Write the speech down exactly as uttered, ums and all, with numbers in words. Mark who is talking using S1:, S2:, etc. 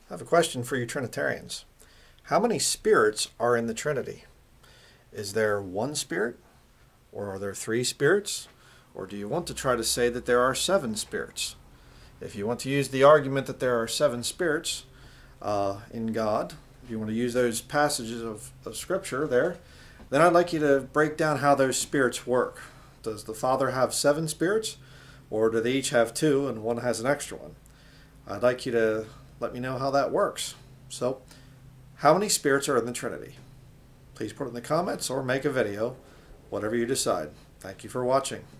S1: I have a question for you Trinitarians. How many spirits are in the Trinity? Is there one spirit? Or are there three spirits? Or do you want to try to say that there are seven spirits? If you want to use the argument that there are seven spirits uh, in God, if you want to use those passages of, of Scripture there, then I'd like you to break down how those spirits work. Does the Father have seven spirits? Or do they each have two and one has an extra one? I'd like you to let me know how that works. So, how many spirits are in the Trinity? Please put it in the comments or make a video, whatever you decide. Thank you for watching.